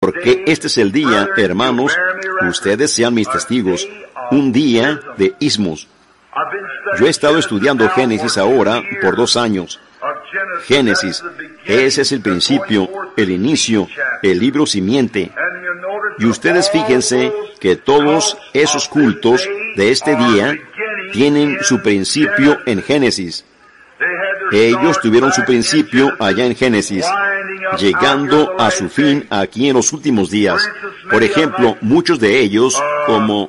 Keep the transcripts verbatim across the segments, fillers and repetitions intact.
Porque este es el día, hermanos, ustedes sean mis testigos, un día de ismos. Yo he estado estudiando Génesis ahora por dos años. Génesis, ese es el principio, el inicio, el libro simiente. Y ustedes fíjense que todos esos cultos de este día tienen su principio en Génesis. Ellos tuvieron su principio allá en Génesis, llegando a su fin aquí en los últimos días. Por ejemplo, muchos de ellos, como,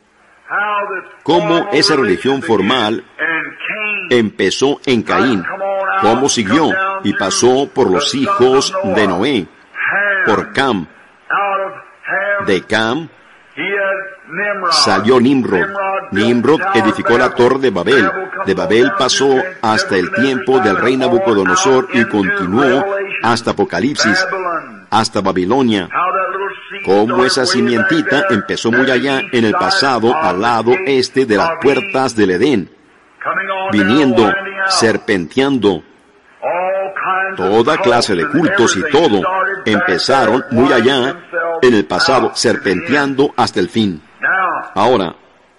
como esa religión formal empezó en Caín, cómo siguió y pasó por los hijos de Noé, por Cam. De Cam salió Nimrod. Nimrod edificó la torre de Babel. De Babel pasó hasta el tiempo del rey Nabucodonosor y continuó hasta Apocalipsis, hasta Babilonia. Como esa simientita empezó muy allá en el pasado, al lado este de las puertas del Edén, viniendo, serpenteando. Toda clase de cultos y todo empezaron muy allá en el pasado, serpenteando hasta el fin. Ahora,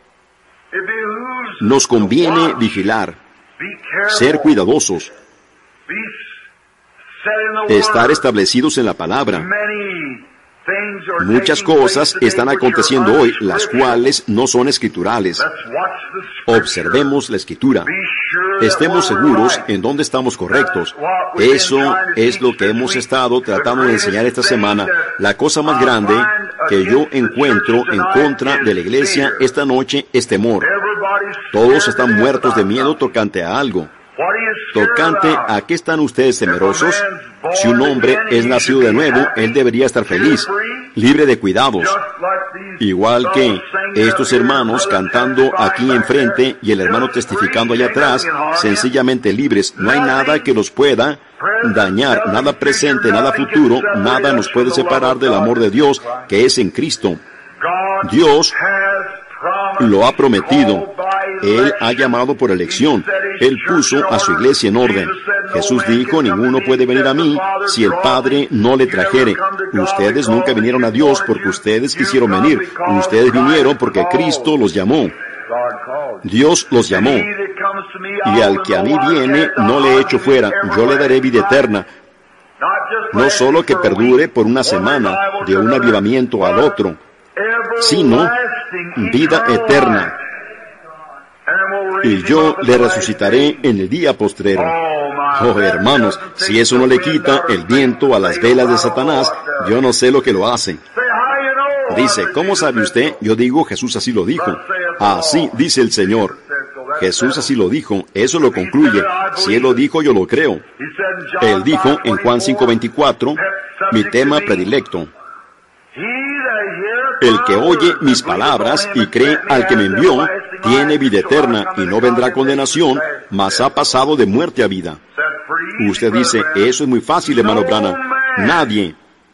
nos conviene vigilar, ser cuidadosos, estar establecidos en la palabra. Muchas cosas están aconteciendo hoy, las cuales no son escriturales. Observemos la escritura. Estemos seguros en dónde estamos correctos. Eso es lo que hemos estado tratando de enseñar esta semana. La cosa más grande que yo encuentro en contra de la iglesia esta noche es temor. Todos están muertos de miedo tocante a algo. Tocante a qué están ustedes temerosos. Si un hombre es nacido de nuevo, él debería estar feliz, libre de cuidados. Igual que estos hermanos cantando aquí enfrente y el hermano testificando allá atrás, sencillamente libres. No hay nada que los pueda dañar, nada presente, nada futuro, nada nos puede separar del amor de Dios que es en Cristo. Dios lo ha prometido. Él ha llamado por elección. Él puso a su iglesia en orden. Jesús dijo, ninguno puede venir a mí si el Padre no le trajere. Ustedes nunca vinieron a Dios porque ustedes quisieron venir. Ustedes vinieron porque Cristo los llamó. Dios los llamó. Y al que a mí viene, no le echo fuera. Yo le daré vida eterna. No solo que perdure por una semana, de un avivamiento al otro, sino vida eterna. Y yo le resucitaré en el día postrero. Oh, hermanos, si eso no le quita el viento a las velas de Satanás, yo no sé lo que lo hace. Dice, ¿cómo sabe usted? Yo digo, Jesús así lo dijo. Así dice el Señor. Jesús así lo dijo. Eso lo concluye. Si Él lo dijo, yo lo creo. Él dijo en Juan cinco veinticuatro, mi tema predilecto. El que oye mis palabras y cree al que me envió, tiene vida eterna y no vendrá condenación, mas ha pasado de muerte a vida. Usted dice, eso es muy fácil, hermano Branham. Nadie,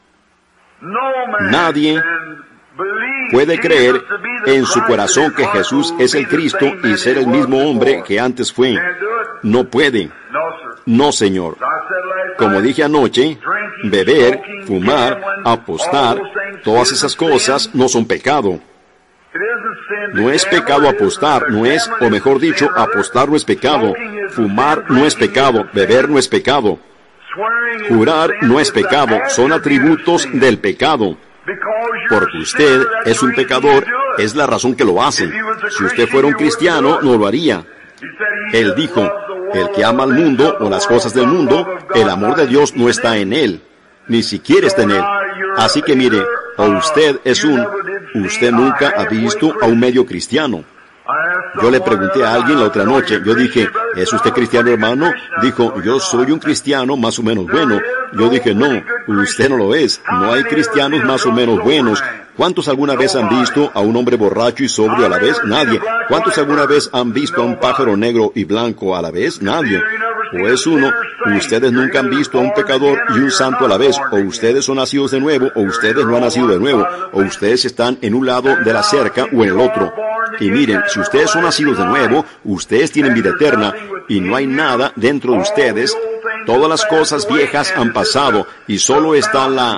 nadie puede creer en su corazón que Jesús es el Cristo y ser el mismo hombre que antes fue. No puede. No, Señor. Como dije anoche, beber, fumar, apostar, todas esas cosas no son pecado. No es pecado apostar, no es, o mejor dicho, apostar no es pecado, fumar no es pecado, beber no es pecado, jurar no es pecado, son atributos del pecado. Porque usted es un pecador, es la razón que lo hace. Si usted fuera un cristiano, no lo haría. Él dijo, el que ama al mundo o las cosas del mundo, el amor de Dios no está en él, ni siquiera está en él. Así que mire, o usted es un, usted nunca ha visto a un medio cristiano. Yo le pregunté a alguien la otra noche, yo dije, ¿es usted cristiano, hermano? Dijo, yo soy un cristiano más o menos bueno. Yo dije, no, usted no lo es. No hay cristianos más o menos buenos. ¿Cuántos alguna vez han visto a un hombre borracho y sobrio a la vez? Nadie. ¿Cuántos alguna vez han visto a un pájaro negro y blanco a la vez? Nadie. O es uno, ustedes nunca han visto a un pecador y un santo a la vez, o ustedes son nacidos de nuevo, o ustedes no han nacido de nuevo, o ustedes están en un lado de la cerca o en el otro. Y miren, si ustedes son nacidos de nuevo, ustedes tienen vida eterna, y no hay nada dentro de ustedes. Todas las cosas viejas han pasado, y solo está la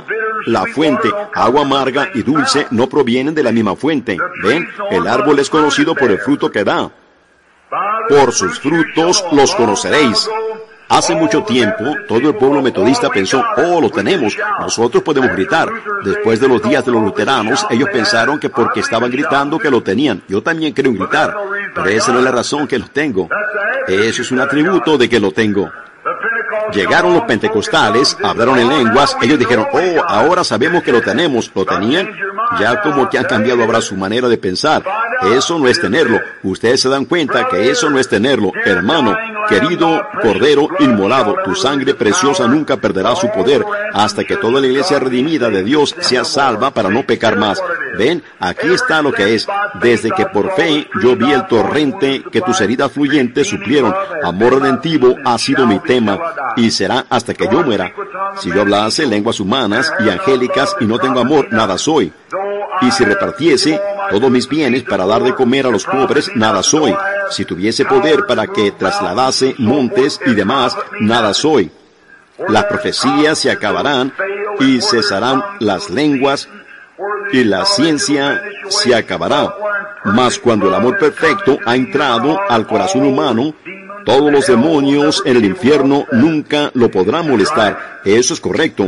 La fuente, agua amarga y dulce, no provienen de la misma fuente. ¿Ven? El árbol es conocido por el fruto que da. Por sus frutos los conoceréis. Hace mucho tiempo, todo el pueblo metodista pensó, oh, lo tenemos, nosotros podemos gritar. Después de los días de los luteranos, ellos pensaron que porque estaban gritando que lo tenían. Yo también creo en gritar, pero esa no es la razón que lo tengo. Eso es un atributo de que lo tengo. Llegaron los pentecostales, hablaron en lenguas, ellos dijeron, oh, ahora sabemos que lo tenemos. ¿Lo tenían? Ya como que han cambiado ahora su manera de pensar. Eso no es tenerlo. Ustedes se dan cuenta que eso no es tenerlo. Hermano, querido Cordero inmolado, tu sangre preciosa nunca perderá su poder hasta que toda la iglesia redimida de Dios sea salva para no pecar más. Ven, aquí está lo que es. Desde que por fe yo vi el torrente que tus heridas fluyentes suplieron, amor redentivo ha sido mi tema, y será hasta que yo muera. Si yo hablase lenguas humanas y angélicas y no tengo amor, nada soy. Y si repartiese todos mis bienes para dar de comer a los pobres, nada soy. Si tuviese poder para que trasladase montes y demás, nada soy. Las profecías se acabarán y cesarán las lenguas y la ciencia se acabará. Mas cuando el amor perfecto ha entrado al corazón humano, todos los demonios en el infierno nunca lo podrán molestar. Eso es correcto.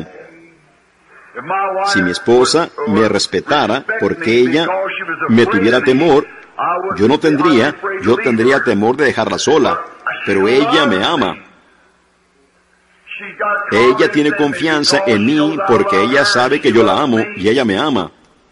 Si mi esposa me respetara porque ella me tuviera temor, yo no tendría, yo tendría temor de dejarla sola, pero ella me ama. Ella tiene confianza en mí porque ella sabe que yo la amo y ella me ama.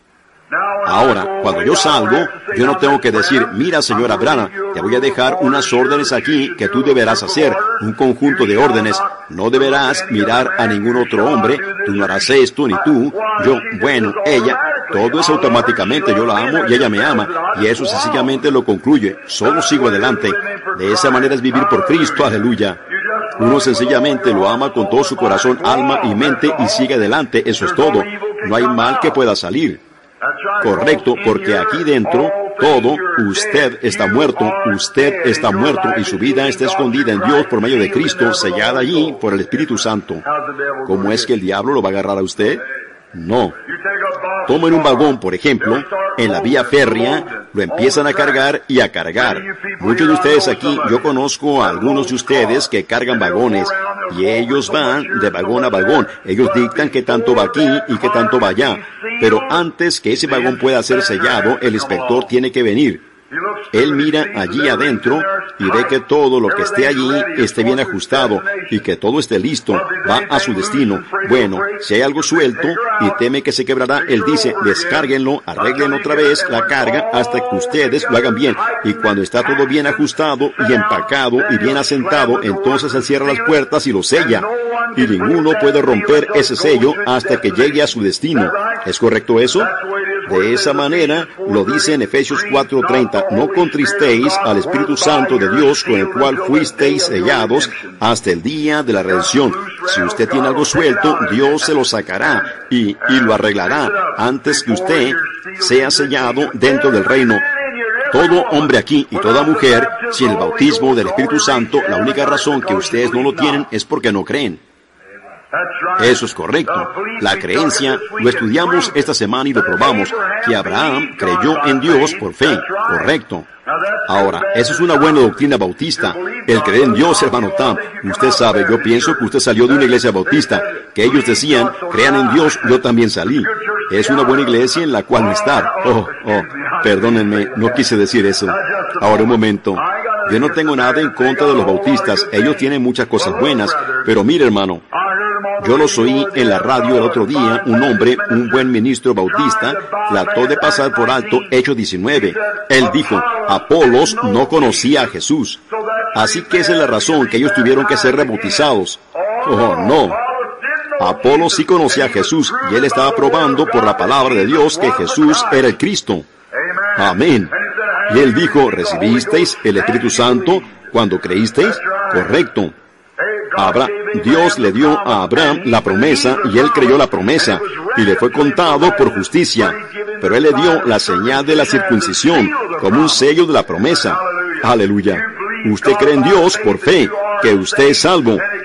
Ahora, cuando yo salgo, yo no tengo que decir, mira, señora Branham, te voy a dejar unas órdenes aquí que tú deberás hacer, un conjunto de órdenes. No deberás mirar a ningún otro hombre, tú no harás esto, ni tú, yo, bueno, ella, todo es automáticamente, yo la amo y ella me ama, y eso sencillamente lo concluye, solo sigo adelante. De esa manera es vivir por Cristo, aleluya. Uno sencillamente lo ama con todo su corazón, alma y mente y sigue adelante, eso es todo. No hay mal que pueda salir. Correcto, porque aquí dentro, todo, usted está muerto, usted está muerto y su vida está escondida en Dios por medio de Cristo, sellada allí por el Espíritu Santo. ¿Cómo es que el diablo lo va a agarrar a usted? No. Tomen un vagón, por ejemplo, en la vía férrea, lo empiezan a cargar y a cargar. Muchos de ustedes aquí, yo conozco a algunos de ustedes que cargan vagones, y ellos van de vagón a vagón. Ellos dictan qué tanto va aquí y qué tanto va allá. Pero antes que ese vagón pueda ser sellado, el inspector tiene que venir. Él mira allí adentro y ve que todo lo que esté allí esté bien ajustado y que todo esté listo, va a su destino. Bueno, si hay algo suelto y teme que se quebrará, él dice, descárguenlo, arreglen otra vez la carga hasta que ustedes lo hagan bien. Y cuando está todo bien ajustado y empacado y bien asentado, entonces él cierra las puertas y lo sella. Y ninguno puede romper ese sello hasta que llegue a su destino. ¿Es correcto eso? De esa manera, lo dice en Efesios cuatro treinta, no contristéis al Espíritu Santo de Dios con el cual fuisteis sellados hasta el día de la redención. Si usted tiene algo suelto, Dios se lo sacará y, y lo arreglará antes que usted sea sellado dentro del reino. Todo hombre aquí y toda mujer, sin el bautismo del Espíritu Santo, la única razón que ustedes no lo tienen es porque no creen. Eso es correcto. La creencia, lo estudiamos esta semana y lo probamos, que Abraham creyó en Dios por fe. Correcto. Ahora, eso es una buena doctrina bautista. El creer en Dios, hermano Tam. Usted sabe, yo pienso que usted salió de una iglesia bautista, que ellos decían, crean en Dios, yo también salí. Es una buena iglesia en la cual no estar. Oh, oh, perdónenme, no quise decir eso. Ahora, un momento. Yo no tengo nada en contra de los bautistas. Ellos tienen muchas cosas buenas. Pero mire, hermano, yo los oí en la radio el otro día. Un hombre, un buen ministro bautista, trató de pasar por alto Hechos diecinueve. Él dijo, Apolos no conocía a Jesús. Así que esa es la razón que ellos tuvieron que ser rebautizados. Oh, no. Apolos sí conocía a Jesús y él estaba probando por la palabra de Dios que Jesús era el Cristo. Amén. Y él dijo, ¿recibisteis el Espíritu Santo cuando creísteis? Correcto. Abra- Dios le dio a Abraham la promesa y él creyó la promesa y le fue contado por justicia. Pero él le dio la señal de la circuncisión como un sello de la promesa. Aleluya. Usted cree en Dios por fe, que usted es salvo.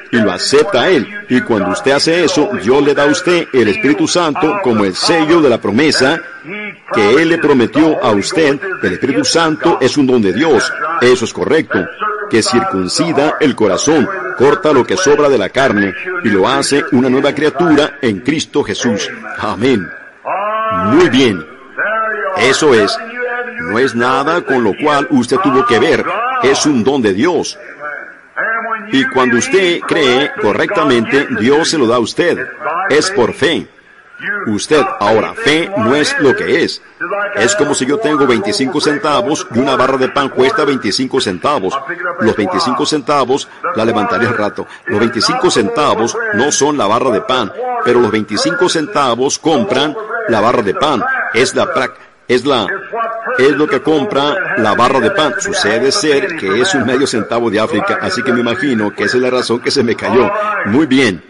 y lo acepta a Él. Y cuando usted hace eso, Dios le da a usted el Espíritu Santo como el sello de la promesa que Él le prometió a usted. El Espíritu Santo es un don de Dios. Eso es correcto. Que circuncida el corazón, corta lo que sobra de la carne y lo hace una nueva criatura en Cristo Jesús. Amén. Muy bien. Eso es. No es nada con lo cual usted tuvo que ver. Es un don de Dios. Y cuando usted cree correctamente, Dios se lo da a usted. Es por fe. Usted, ahora, fe no es lo que es. Es como si yo tengo veinticinco centavos y una barra de pan cuesta veinticinco centavos. Los veinticinco centavos, la levantaré al rato. Los veinticinco centavos no son la barra de pan, pero los veinticinco centavos compran la barra de pan. Es la práctica. Es la, es lo que compra la barra de pan. Sucede ser que es un medio centavo de África, así que me imagino que esa es la razón que se me cayó. Muy bien.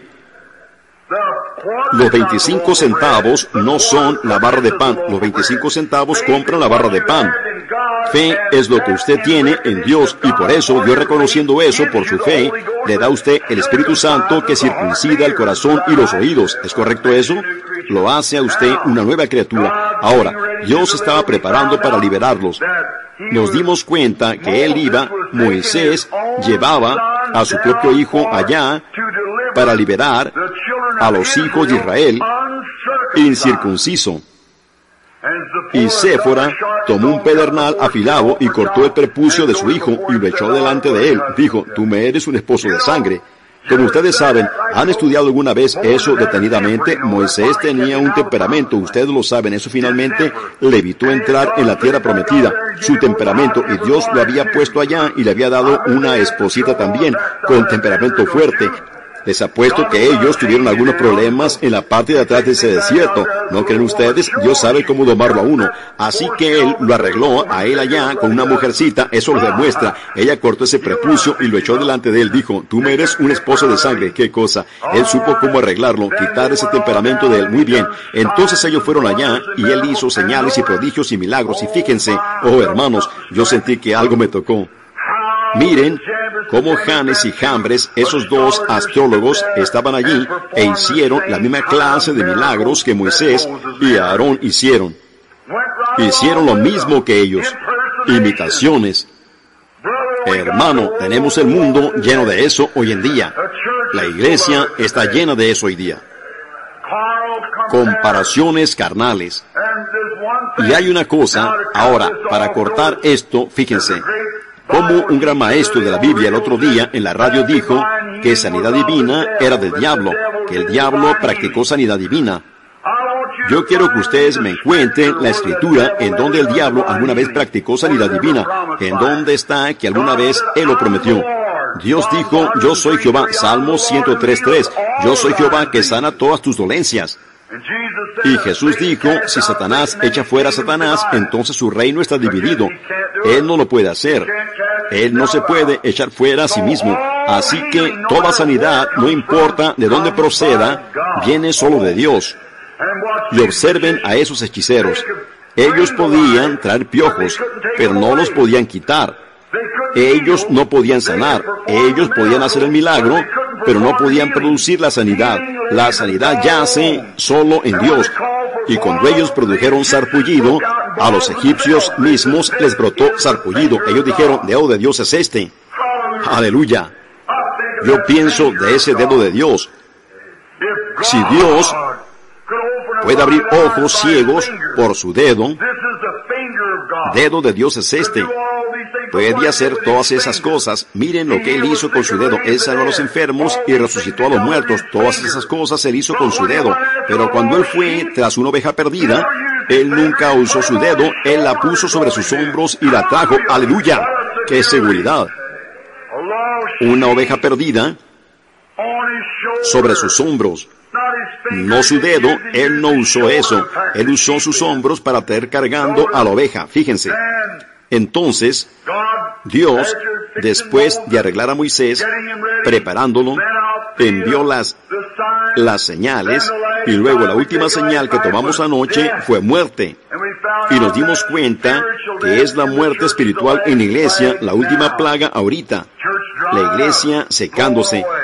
Los veinticinco centavos no son la barra de pan. Los veinticinco centavos compran la barra de pan. Fe es lo que usted tiene en Dios, y por eso, Dios, reconociendo eso por su fe, le da a usted el Espíritu Santo que circuncida el corazón y los oídos. ¿Es correcto eso? Lo hace a usted una nueva criatura. Ahora, Dios estaba preparando para liberarlos. Nos dimos cuenta que Él iba, Moisés llevaba a su propio hijo allá para liberar a los hijos de Israel incircunciso. Y Séfora tomó un pedernal afilado y cortó el prepucio de su hijo y lo echó delante de él. Dijo, tú me eres un esposo de sangre. Como ustedes saben, ¿han estudiado alguna vez eso detenidamente? Moisés tenía un temperamento, ustedes lo saben, eso finalmente le evitó entrar en la tierra prometida. Su temperamento, y Dios lo había puesto allá y le había dado una esposita también, con temperamento fuerte. Les apuesto que ellos tuvieron algunos problemas en la parte de atrás de ese desierto. ¿No creen ustedes? Dios sabe cómo domarlo a uno. Así que Él lo arregló a él allá con una mujercita. Eso lo demuestra. Ella cortó ese prepucio y lo echó delante de él. Dijo, tú me eres un esposo de sangre. ¿Qué cosa? Él supo cómo arreglarlo, quitar ese temperamento de él. Muy bien. Entonces ellos fueron allá y Él hizo señales y prodigios y milagros. Y fíjense, oh hermanos, yo sentí que algo me tocó. Miren cómo Janes y Jambres, esos dos astrólogos, estaban allí e hicieron la misma clase de milagros que Moisés y Aarón hicieron. Hicieron lo mismo que ellos. Imitaciones. Hermano, tenemos el mundo lleno de eso hoy en día. La iglesia está llena de eso hoy día. Comparaciones carnales. Y hay una cosa, ahora, para cortar esto, fíjense. Como un gran maestro de la Biblia el otro día en la radio dijo que sanidad divina era del diablo, que el diablo practicó sanidad divina. Yo quiero que ustedes me encuentren la escritura en donde el diablo alguna vez practicó sanidad divina, en donde está que alguna vez Él lo prometió. Dios dijo, yo soy Jehová, Salmo ciento tres tres, yo soy Jehová que sana todas tus dolencias. Y Jesús dijo, si Satanás echa fuera a Satanás, entonces su reino está dividido. Él no lo puede hacer. Él no se puede echar fuera a sí mismo. Así que toda sanidad, no importa de dónde proceda, viene solo de Dios. Y observen a esos hechiceros. Ellos podían traer piojos, pero no los podían quitar. Ellos no podían sanar. Ellos podían hacer el milagro, pero no podían producir la sanidad. La sanidad yace solo en Dios. Y cuando ellos produjeron sarpullido, a los egipcios mismos les brotó sarpullido. Ellos dijeron, dedo de Dios es este. Aleluya. Yo pienso de ese dedo de Dios. Si Dios puede abrir ojos ciegos por su dedo, dedo de Dios es este. Puede hacer todas esas cosas. Miren lo que Él hizo con su dedo. Él sanó a los enfermos y resucitó a los muertos. Todas esas cosas Él hizo con su dedo. Pero cuando Él fue tras una oveja perdida, Él nunca usó su dedo. Él la puso sobre sus hombros y la trajo. ¡Aleluya! ¡Qué seguridad! Una oveja perdida sobre sus hombros. No su dedo, Él no usó eso. Él usó sus hombros para traer cargando a la oveja. Fíjense. Entonces, Dios, después de arreglar a Moisés, preparándolo, envió las, las señales, y luego la última señal que tomamos anoche fue muerte. Y nos dimos cuenta que es la muerte espiritual en la iglesia, la última plaga ahorita. La iglesia secándose.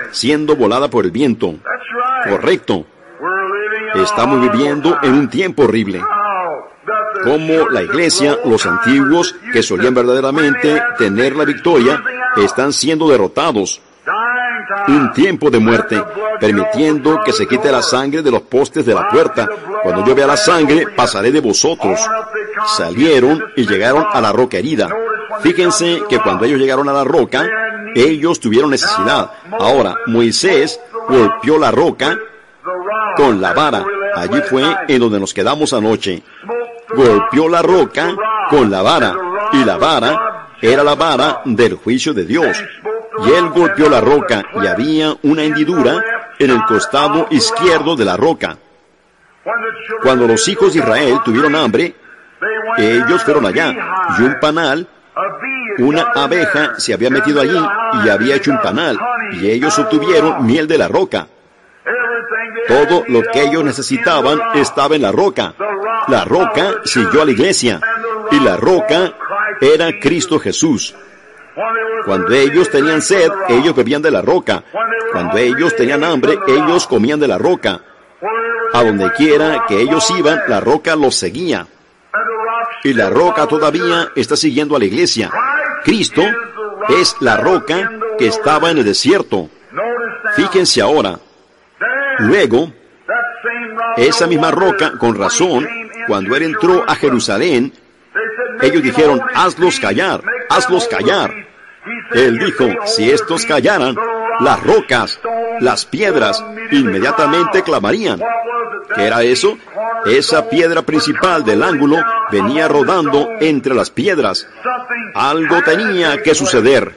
siendo volada por el viento. Correcto. Estamos viviendo en un tiempo horrible. Como la iglesia, los antiguos, que solían verdaderamente tener la victoria, están siendo derrotados. Un tiempo de muerte, permitiendo que se quite la sangre de los postes de la puerta. Cuando yo vea la sangre, pasaré de vosotros. Salieron y llegaron a la roca herida. Fíjense que cuando ellos llegaron a la roca, ellos tuvieron necesidad. Ahora, Moisés golpeó la roca con la vara. Allí fue en donde nos quedamos anoche. Golpeó la roca con la vara, y la vara era la vara del juicio de Dios. Y él golpeó la roca, y había una hendidura en el costado izquierdo de la roca. Cuando los hijos de Israel tuvieron hambre, ellos fueron allá, y un panal, una abeja se había metido allí, y había hecho un panal, y ellos obtuvieron miel de la roca. Todo lo que ellos necesitaban estaba en la roca. La roca siguió a la iglesia, y la roca era Cristo Jesús. Cuando ellos tenían sed, ellos bebían de la roca. Cuando ellos tenían hambre, ellos comían de la roca. A donde quiera que ellos iban, la roca los seguía. Y la roca todavía está siguiendo a la iglesia. Cristo es la roca que estaba en el desierto. Fíjense ahora. Luego, esa misma roca, con razón, cuando él entró a Jerusalén, ellos dijeron, hazlos callar, hazlos callar. Él dijo, si estos callaran, las rocas, las piedras, inmediatamente clamarían. ¿Qué era eso? Esa piedra principal del ángulo venía rodando entre las piedras. Algo tenía que suceder.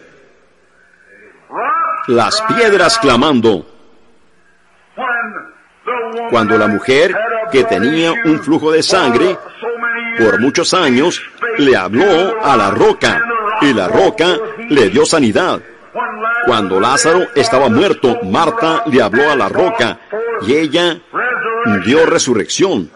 Las piedras clamando. Cuando la mujer, que tenía un flujo de sangre por muchos años, le habló a la roca, y la roca le dio sanidad. Cuando Lázaro estaba muerto, Marta le habló a la roca, y ella dio resurrección.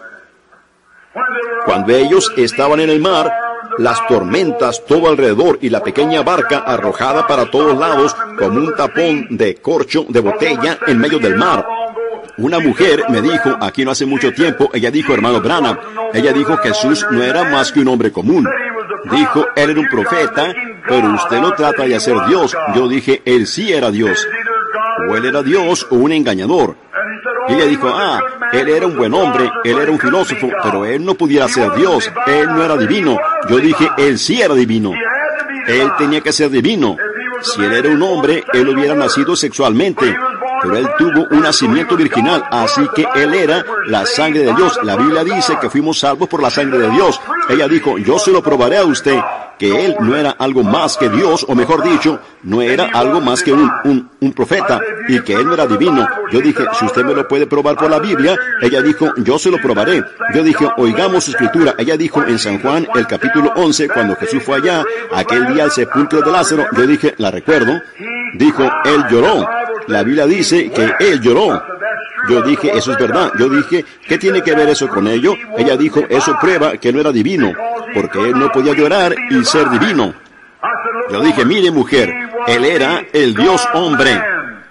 Cuando ellos estaban en el mar, las tormentas todo alrededor y la pequeña barca arrojada para todos lados como un tapón de corcho de botella en medio del mar. Una mujer me dijo, aquí no hace mucho tiempo, ella dijo, hermano Branham, ella dijo, Jesús no era más que un hombre común. Dijo, él era un profeta, pero usted lo trata de hacer Dios. Yo dije, él sí era Dios. O él era Dios o un engañador. Y ella dijo, ah, él era un buen hombre, él era un filósofo, pero él no pudiera ser Dios, él no era divino. Yo dije, él sí era divino. Él tenía que ser divino. Si él era un hombre, él hubiera nacido sexualmente. Pero él tuvo un nacimiento virginal, así que él era la sangre de Dios. La Biblia dice que fuimos salvos por la sangre de Dios. Ella dijo, yo se lo probaré a usted, que él no era algo más que Dios, o mejor dicho, no era algo más que un, un, un profeta, y que él no era divino. Yo dije, si usted me lo puede probar por la Biblia. Ella dijo, yo se lo probaré. Yo dije, oigamos su escritura. Ella dijo en San Juan, el capítulo once, cuando Jesús fue allá, aquel día al sepulcro de Lázaro, yo dije, la recuerdo, dijo, él lloró. La Biblia dice que él lloró. Yo dije, eso es verdad. Yo dije, ¿qué tiene que ver eso con ello? Ella dijo, eso prueba que no era divino, porque él no podía llorar y ser divino. Yo dije, mire mujer, él era el Dios hombre.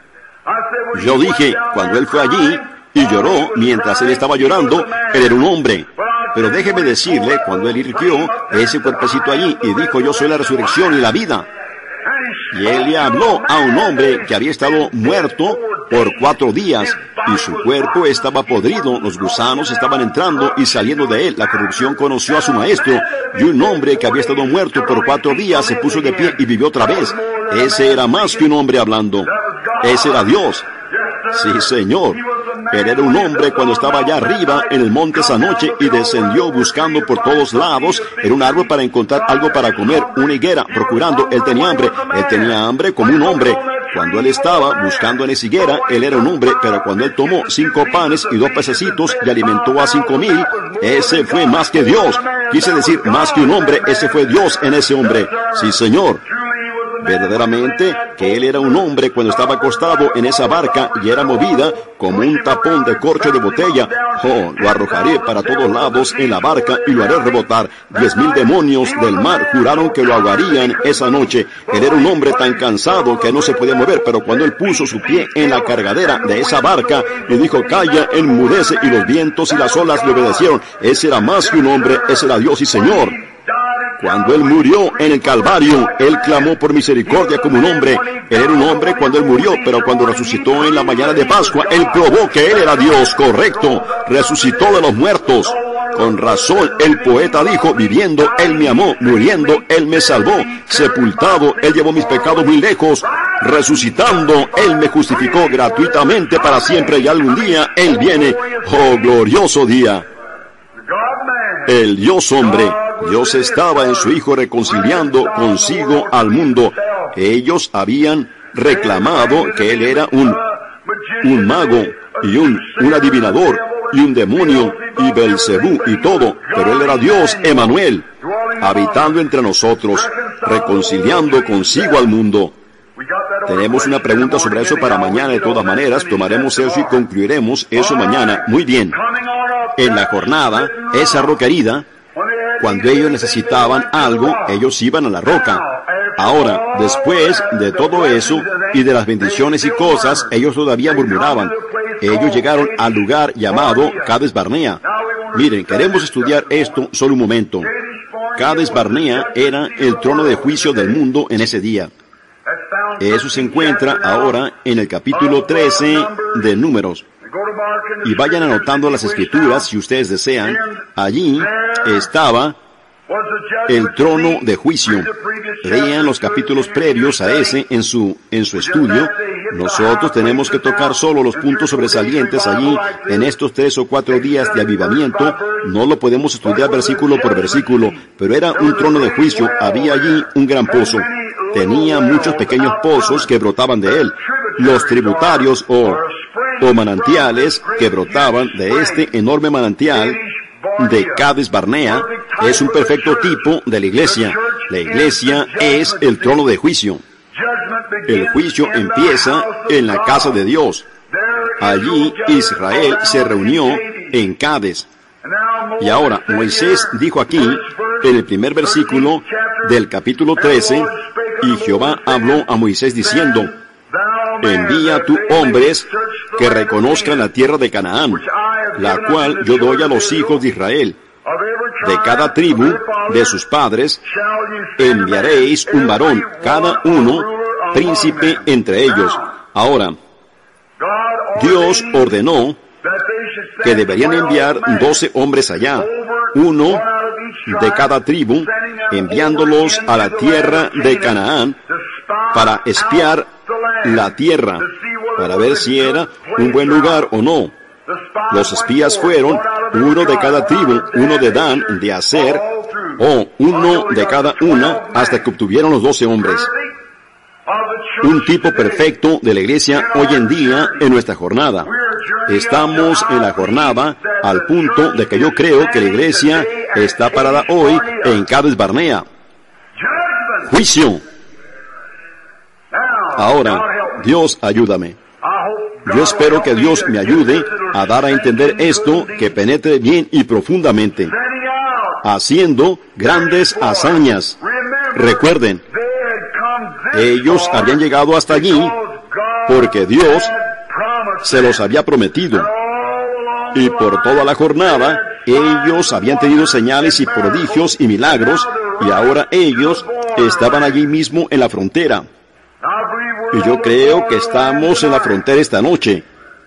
Yo dije, cuando él fue allí y lloró, mientras él estaba llorando, él era un hombre. Pero déjeme decirle, cuando él irguió ese cuerpecito allí y dijo, yo soy la resurrección y la vida. Y él le habló a un hombre que había estado muerto por cuatro días, y su cuerpo estaba podrido, los gusanos estaban entrando y saliendo de él, la corrupción conoció a su maestro, y un hombre que había estado muerto por cuatro días se puso de pie y vivió otra vez. Ese era más que un hombre hablando. Ese era Dios. Sí, Señor. Él era un hombre cuando estaba allá arriba en el monte esa noche y descendió buscando por todos lados en un árbol para encontrar algo para comer, una higuera, procurando. Él tenía hambre. Él tenía hambre como un hombre. Cuando él estaba buscando en esa higuera, él era un hombre, pero cuando él tomó cinco panes y dos pececitos y alimentó a cinco mil, ese fue más que Dios. Quise decir, más que un hombre, ese fue Dios en ese hombre. Sí, Señor. verdaderamente que él era un hombre cuando estaba acostado en esa barca y era movida como un tapón de corcho de botella. Oh, lo arrojaré para todos lados en la barca y lo haré rebotar. Diez mil demonios del mar juraron que lo ahogarían esa noche. Él era un hombre tan cansado que no se podía mover, pero cuando él puso su pie en la cargadera de esa barca y dijo, calla, enmudece, y los vientos y las olas le obedecieron. Ese era más que un hombre, ese era Dios y Señor. Cuando él murió en el Calvario, él clamó por misericordia como un hombre. Él era un hombre cuando él murió, pero cuando resucitó en la mañana de Pascua, él probó que él era Dios, correcto. Resucitó de los muertos. Con razón, el poeta dijo, viviendo, él me amó, muriendo, él me salvó, sepultado, él llevó mis pecados muy lejos, resucitando, él me justificó gratuitamente para siempre, y algún día él viene. Oh, glorioso día. El Dios hombre, Dios estaba en su Hijo reconciliando consigo al mundo. Ellos habían reclamado que él era un, un mago y un, un adivinador y un demonio y Belcebú y todo, pero él era Dios, Emanuel, habitando entre nosotros, reconciliando consigo al mundo. Tenemos una pregunta sobre eso para mañana. De todas maneras, tomaremos eso y concluiremos eso mañana. Muy bien. En la jornada, esa roca herida, cuando ellos necesitaban algo, ellos iban a la roca. Ahora, después de todo eso y de las bendiciones y cosas, ellos todavía murmuraban. Ellos llegaron al lugar llamado Cades Barnea. Miren, queremos estudiar esto solo un momento. Cades Barnea era el trono de juicio del mundo en ese día. Eso se encuentra ahora en el capítulo trece de Números. Y vayan anotando las escrituras si ustedes desean. Allí estaba el trono de juicio. Lean los capítulos previos a ese en su, en su estudio. Nosotros tenemos que tocar solo los puntos sobresalientes allí en estos tres o cuatro días de avivamiento. No lo podemos estudiar versículo por versículo, pero era un trono de juicio. Había allí un gran pozo. Tenía muchos pequeños pozos que brotaban de él. Los tributarios o, o manantiales que brotaban de este enorme manantial de Cades Barnea es un perfecto tipo de la iglesia. La iglesia es el trono de juicio. El juicio empieza en la casa de Dios. Allí Israel se reunió en Cades. Y ahora Moisés dijo aquí, en el primer versículo del capítulo trece, y Jehová habló a Moisés diciendo, envía tú hombres que reconozcan la tierra de Canaán, la cual yo doy a los hijos de Israel. De cada tribu de sus padres enviaréis un varón, cada uno príncipe entre ellos. Ahora, Dios ordenó que deberían enviar doce hombres allá, uno de cada tribu, enviándolos a la tierra de Canaán para espiar la tierra, para ver si era un buen lugar o no. Los espías fueron uno de cada tribu, uno de Dan, de Aser, o uno de cada una, hasta que obtuvieron los doce hombres. Un tipo perfecto de la iglesia hoy en día en nuestra jornada. Estamos en la jornada al punto de que yo creo que la iglesia está parada hoy en Cades Barnea. Juicio. Ahora, Dios, ayúdame. Yo espero que Dios me ayude a dar a entender esto, que penetre bien y profundamente, haciendo grandes hazañas. Recuerden, ellos habían llegado hasta allí porque Dios se los había prometido. Y por toda la jornada, ellos habían tenido señales y prodigios y milagros, y ahora ellos estaban allí mismo en la frontera. Y yo creo que estamos en la frontera esta noche.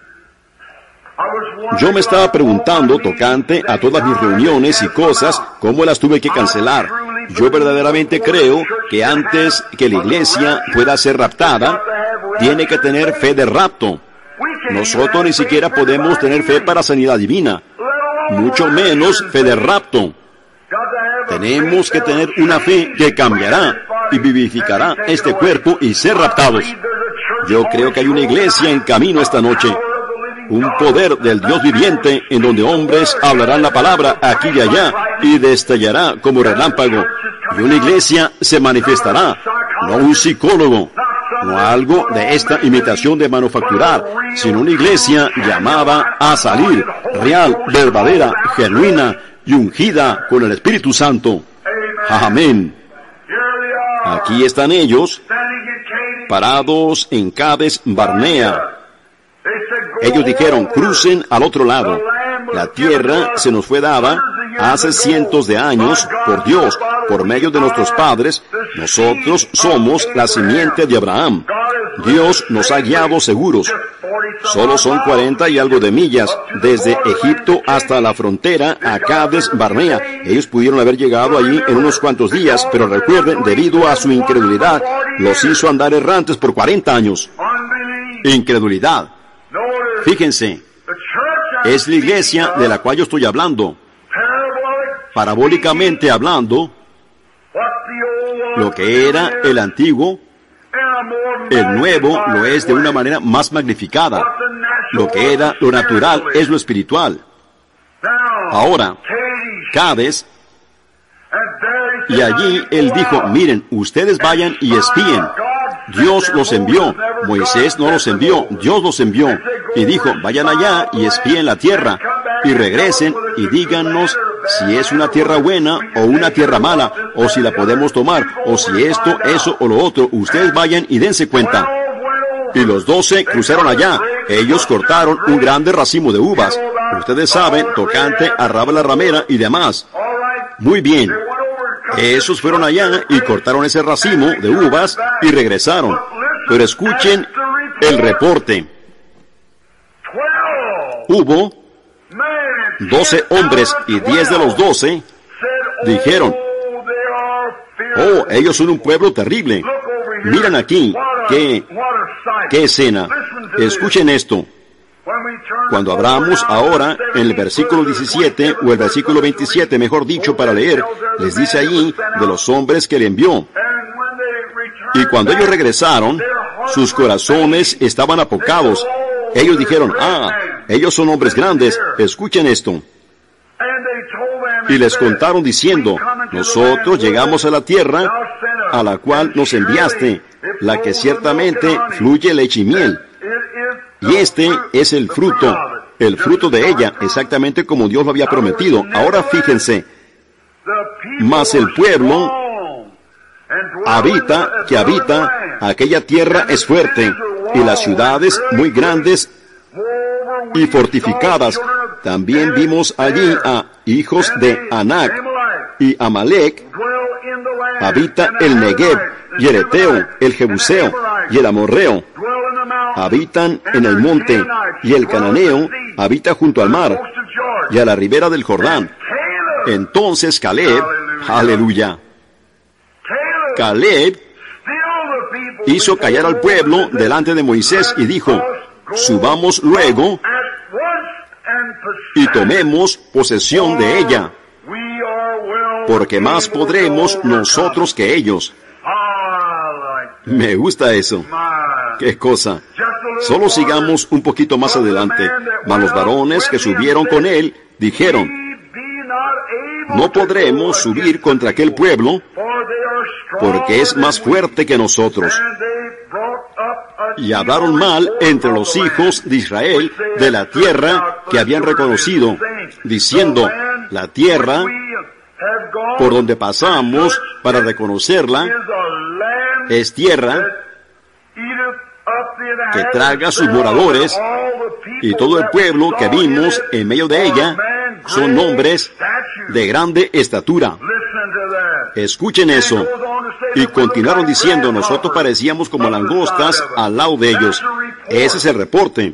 Yo me estaba preguntando, tocante a todas mis reuniones y cosas, cómo las tuve que cancelar. Yo verdaderamente creo que antes que la iglesia pueda ser raptada, tiene que tener fe de rapto. Nosotros ni siquiera podemos tener fe para sanidad divina, mucho menos fe de rapto. Tenemos que tener una fe que cambiará y vivificará este cuerpo y ser raptados. Yo creo que hay una iglesia en camino esta noche, un poder del Dios viviente en donde hombres hablarán la palabra aquí y allá y destellará como relámpago, y una iglesia se manifestará. no un psicólogo, no algo de esta imitación de manufacturar, sino una iglesia llamada a salir, real, verdadera, genuina y ungida con el Espíritu Santo. Amén. Aquí están ellos, parados en Cades Barnea. Ellos dijeron, crucen al otro lado. La tierra se nos fue dada hace cientos de años por Dios, por medio de nuestros padres. Nosotros somos la simiente de Abraham. Dios nos ha guiado seguros. Solo son cuarenta y algo de millas desde Egipto hasta la frontera a Cades Barnea. Ellos pudieron haber llegado allí en unos cuantos días, pero recuerden, debido a su incredulidad, los hizo andar errantes por cuarenta años. Incredulidad. Fíjense, es la iglesia de la cual yo estoy hablando. Parabólicamente hablando, lo que era el antiguo, el nuevo lo es de una manera más magnificada. Lo que era lo natural es lo espiritual. Ahora, Cades, y allí él dijo, miren, ustedes vayan y espíen. Dios los envió. Moisés no los envió, Dios los envió. Y dijo, vayan allá y espíen la tierra. Y regresen y díganos si es una tierra buena o una tierra mala, o si la podemos tomar, o si esto, eso o lo otro. Ustedes vayan y dense cuenta. Y los doce cruzaron allá. Ellos cortaron un grande racimo de uvas. Ustedes saben, tocante a Raba la ramera y demás. Muy bien. Esos fueron allá y cortaron ese racimo de uvas y regresaron. Pero escuchen el reporte. Hubo doce hombres y diez de los doce dijeron, oh, ellos son un pueblo terrible. Miren aquí, qué, qué escena. Escuchen esto. Cuando abramos ahora en el versículo diecisiete, o el versículo veintisiete, mejor dicho, para leer, les dice allí de los hombres que le envió. Y cuando ellos regresaron, sus corazones estaban apocados. Ellos dijeron, ah, ellos son hombres grandes. Escuchen esto. Y les contaron diciendo, nosotros llegamos a la tierra a la cual nos enviaste, la que ciertamente fluye leche y miel. Y este es el fruto, el fruto de ella, exactamente como Dios lo había prometido. Ahora fíjense, mas el pueblo habita, que habita, aquella tierra es fuerte, y las ciudades muy grandes y fortificadas. También vimos allí a hijos de Anac y Amalek. Habita el Negev, y el Eteo, el Jebuseo, y el Amorreo. Habitan en el monte, y el Cananeo habita junto al mar, y a la ribera del Jordán. Entonces Caleb, aleluya, Caleb hizo callar al pueblo delante de Moisés y dijo, subamos luego y tomemos posesión de ella, porque más podremos nosotros que ellos. Me gusta eso. ¡Qué cosa! Solo sigamos un poquito más adelante. Mas los varones que subieron con él dijeron, no podremos subir contra aquel pueblo, porque es más fuerte que nosotros. Y hablaron mal entre los hijos de Israel de la tierra que habían reconocido, diciendo, la tierra por donde pasamos para reconocerla es tierra que traga a sus moradores, y todo el pueblo que vimos en medio de ella son hombres de grande estatura. Escuchen eso. Y continuaron diciendo, nosotros parecíamos como langostas al lado de ellos. Ese es el reporte.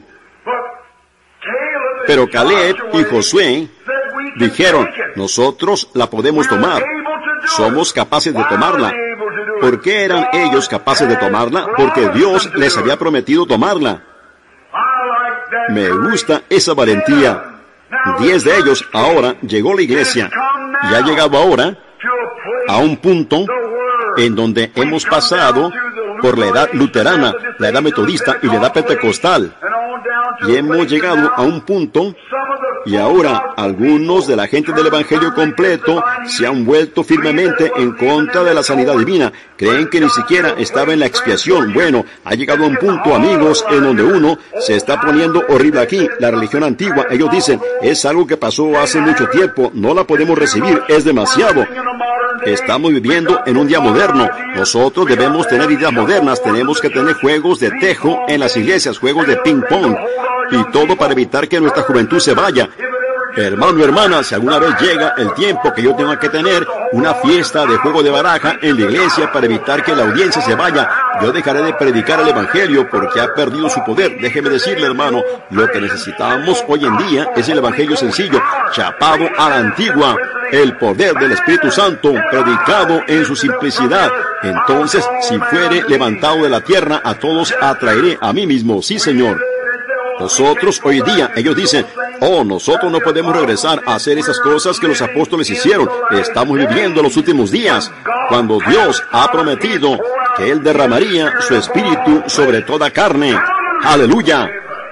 Pero Caleb y Josué dijeron, nosotros la podemos tomar. Somos capaces de tomarla. ¿Por qué eran ellos capaces de tomarla? Porque Dios les había prometido tomarla. Me gusta esa valentía. Diez de ellos ahora llegó la iglesia. Y ha llegado ahora a un punto en donde hemos pasado por la edad luterana, la edad metodista y la edad pentecostal. Y hemos llegado a un punto Y ahora, algunos de la gente del Evangelio completo se han vuelto firmemente en contra de la sanidad divina. Creen que ni siquiera estaba en la expiación. Bueno, ha llegado a un punto, amigos, en donde uno se está poniendo horrible aquí. La religión antigua, ellos dicen, es algo que pasó hace mucho tiempo, no la podemos recibir, es demasiado. Estamos viviendo en un día moderno. Nosotros debemos tener ideas modernas, tenemos que tener juegos de tejo en las iglesias, juegos de ping pong, y todo para evitar que nuestra juventud se vaya. Hermano, hermana, si alguna vez llega el tiempo que yo tenga que tener una fiesta de juego de baraja en la iglesia para evitar que la audiencia se vaya, yo dejaré de predicar el Evangelio porque ha perdido su poder. Déjeme decirle, hermano, lo que necesitamos hoy en día es el Evangelio sencillo, chapado a la antigua, el poder del Espíritu Santo, predicado en su simplicidad. Entonces, si fuere levantado de la tierra, a todos atraeré a mí mismo. Sí, Señor. Nosotros hoy día, ellos dicen, oh, nosotros no podemos regresar a hacer esas cosas que los apóstoles hicieron. Estamos viviendo los últimos días, cuando Dios ha prometido que Él derramaría su Espíritu sobre toda carne. ¡Aleluya!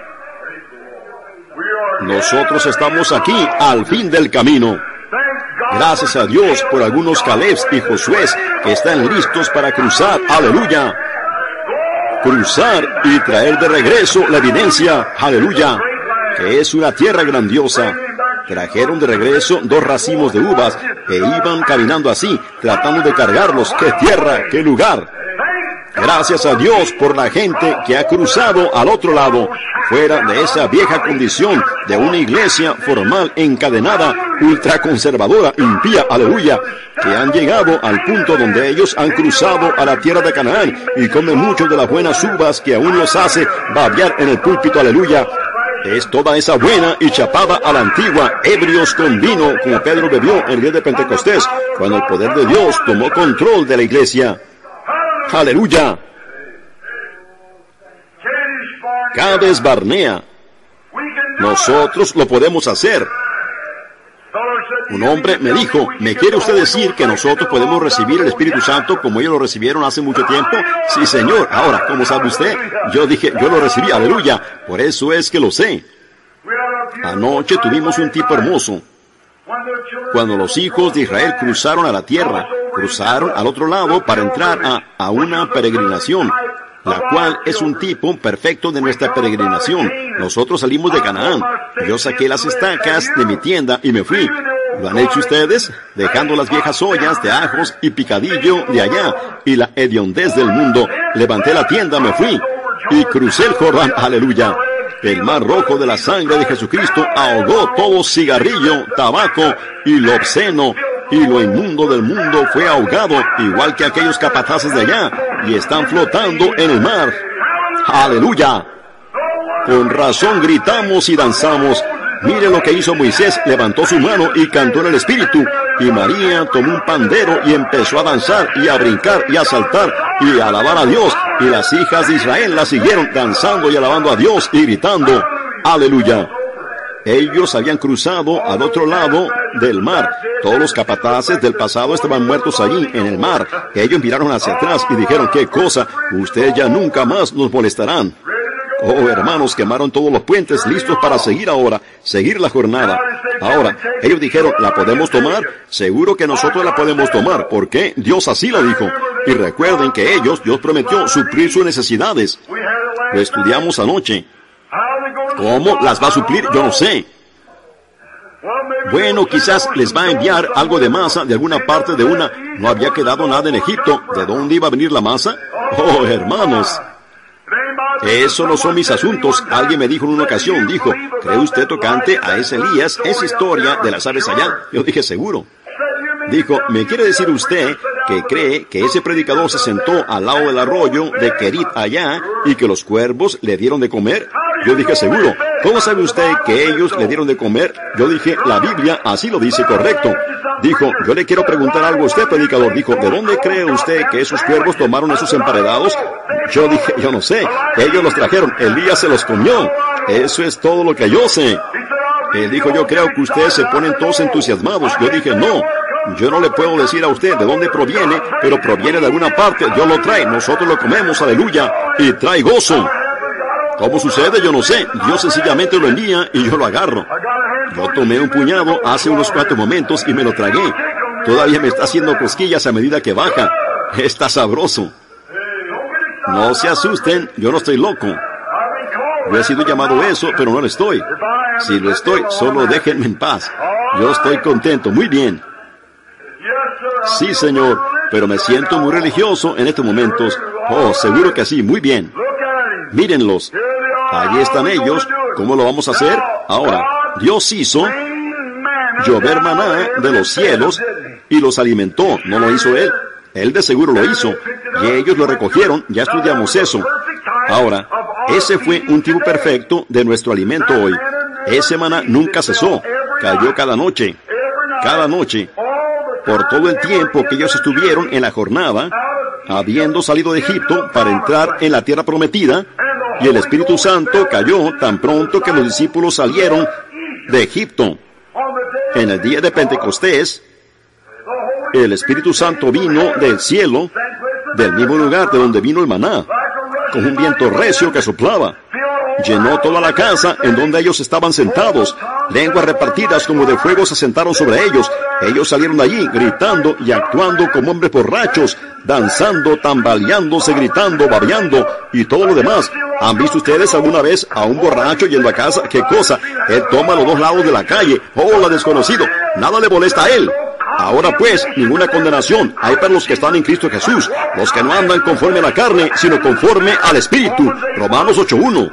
Nosotros estamos aquí al fin del camino. Gracias a Dios por algunos Calebs y Josués que están listos para cruzar. ¡Aleluya! Cruzar y traer de regreso la evidencia, aleluya, que es una tierra grandiosa. Trajeron de regreso dos racimos de uvas e iban caminando así, tratando de cargarlos. ¡Qué tierra, qué lugar! Gracias a Dios por la gente que ha cruzado al otro lado, fuera de esa vieja condición de una iglesia formal, encadenada, ultraconservadora, impía, aleluya, que han llegado al punto donde ellos han cruzado a la tierra de Canaán y comen mucho de las buenas uvas que aún los hace babear en el púlpito, aleluya. Es toda esa buena y chapada a la antigua, ebrios con vino, como Pedro bebió en el día de Pentecostés, cuando el poder de Dios tomó control de la iglesia. ¡Aleluya! Cades Barnea. Nosotros lo podemos hacer. Un hombre me dijo, ¿me quiere usted decir que nosotros podemos recibir el Espíritu Santo como ellos lo recibieron hace mucho tiempo? Sí, Señor. Ahora, ¿cómo sabe usted? Yo dije, yo lo recibí, aleluya. Por eso es que lo sé. Anoche tuvimos un tipo hermoso. Cuando los hijos de Israel cruzaron a la tierra, cruzaron al otro lado para entrar a, a una peregrinación, la cual es un tipo perfecto de nuestra peregrinación. Nosotros salimos de Canaán. Yo saqué las estacas de mi tienda y me fui. ¿Lo han hecho ustedes? Dejando las viejas ollas de ajos y picadillo de allá y la hediondez del mundo. Levanté la tienda, me fui y crucé el Jordán. Aleluya. El mar rojo de la sangre de Jesucristo ahogó todo cigarrillo, tabaco y lo obsceno y lo inmundo del mundo fue ahogado, igual que aquellos capataces de allá, y están flotando en el mar. ¡Aleluya! Con razón gritamos y danzamos. Mire lo que hizo Moisés, levantó su mano y cantó en el Espíritu, y María tomó un pandero y empezó a danzar y a brincar y a saltar y a alabar a Dios, y las hijas de Israel la siguieron danzando y alabando a Dios y gritando, ¡aleluya! Ellos habían cruzado al otro lado del mar. Todos los capataces del pasado estaban muertos allí, en el mar. Ellos miraron hacia atrás y dijeron, ¿qué cosa? Ustedes ya nunca más nos molestarán. Oh, hermanos, quemaron todos los puentes, listos para seguir ahora, seguir la jornada. Ahora, ellos dijeron, ¿la podemos tomar? Seguro que nosotros la podemos tomar, porque Dios así la dijo. Y recuerden que ellos, Dios prometió suplir sus necesidades. Lo estudiamos anoche. ¿Cómo las va a suplir? Yo no sé. Bueno, quizás les va a enviar algo de masa de alguna parte de una... No había quedado nada en Egipto. ¿De dónde iba a venir la masa? Oh, hermanos. Eso no son mis asuntos. Alguien me dijo en una ocasión, dijo, ¿cree usted tocante a ese Elías esa historia de las aves allá? Yo dije, seguro. Dijo, ¿me quiere decir usted que cree que ese predicador se sentó al lado del arroyo de Kerit allá y que los cuervos le dieron de comer? Yo dije, seguro. ¿Cómo sabe usted que ellos le dieron de comer? Yo dije, la Biblia así lo dice, correcto. Dijo, yo le quiero preguntar algo a usted, predicador. Dijo, ¿de dónde cree usted que esos cuervos tomaron esos emparedados? Yo dije, yo no sé. Ellos los trajeron. Elías se los comió. Eso es todo lo que yo sé. Él dijo, yo creo que ustedes se ponen todos entusiasmados. Yo dije, no. Yo no le puedo decir a usted de dónde proviene, pero proviene de alguna parte. Dios lo trae. Nosotros lo comemos, aleluya. Y trae gozo. ¿Cómo sucede? Yo no sé. Dios sencillamente lo envía y yo lo agarro. Yo tomé un puñado hace unos cuantos momentos y me lo tragué. Todavía me está haciendo cosquillas a medida que baja. Está sabroso. No se asusten, yo no estoy loco. Yo he sido llamado eso, pero no lo estoy. Si lo estoy, solo déjenme en paz. Yo estoy contento, muy bien. Sí, señor, pero me siento muy religioso en estos momentos. Oh, seguro que sí, muy bien. Mírenlos. Allí están ellos. ¿Cómo lo vamos a hacer? Ahora, Dios hizo llover maná de los cielos y los alimentó. ¿No lo hizo Él? Él de seguro lo hizo. Y ellos lo recogieron. Ya estudiamos eso. Ahora, ese fue un tipo perfecto de nuestro alimento hoy. Ese maná nunca cesó. Cayó cada noche. Cada noche. Por todo el tiempo que ellos estuvieron en la jornada, habiendo salido de Egipto para entrar en la tierra prometida, y el Espíritu Santo cayó tan pronto que los discípulos salieron de Egipto. En el día de Pentecostés, el Espíritu Santo vino del cielo, del mismo lugar de donde vino el maná, con un viento recio que soplaba. Llenó toda la casa en donde ellos estaban sentados. Lenguas repartidas como de fuego se sentaron sobre ellos. Ellos salieron de allí gritando y actuando como hombres borrachos, danzando, tambaleándose, gritando, babeando y todo lo demás. ¿Han visto ustedes alguna vez a un borracho yendo a casa? ¿Qué cosa? Él toma los dos lados de la calle. ¡Hola, desconocido! Nada le molesta a él. Ahora pues, ninguna condenación hay para los que están en Cristo Jesús, los que no andan conforme a la carne, sino conforme al Espíritu. Romanos ocho uno.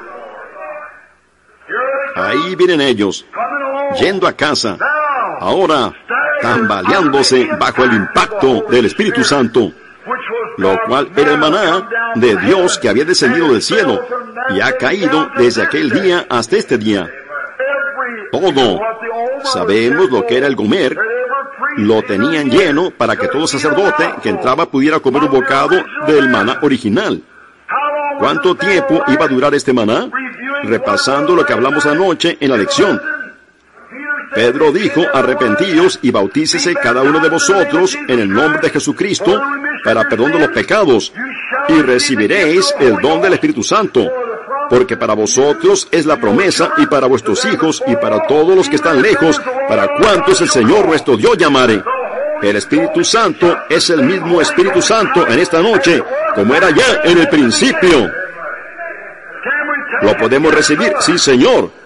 Ahí vienen ellos, yendo a casa, ahora tambaleándose bajo el impacto del Espíritu Santo, lo cual era el maná de Dios que había descendido del cielo y ha caído desde aquel día hasta este día. Todo. Sabemos lo que era el gomer. Lo tenían lleno para que todo sacerdote que entraba pudiera comer un bocado del maná original. ¿Cuánto tiempo iba a durar este maná? Repasando lo que hablamos anoche en la lección. Pedro dijo, arrepentíos y bautícese cada uno de vosotros en el nombre de Jesucristo para perdón de los pecados, y recibiréis el don del Espíritu Santo, porque para vosotros es la promesa, y para vuestros hijos, y para todos los que están lejos, para cuantos el Señor nuestro Dios llamare. El Espíritu Santo es el mismo Espíritu Santo en esta noche, como era ya en el principio. ¿Lo podemos recibir? Sí, Señor.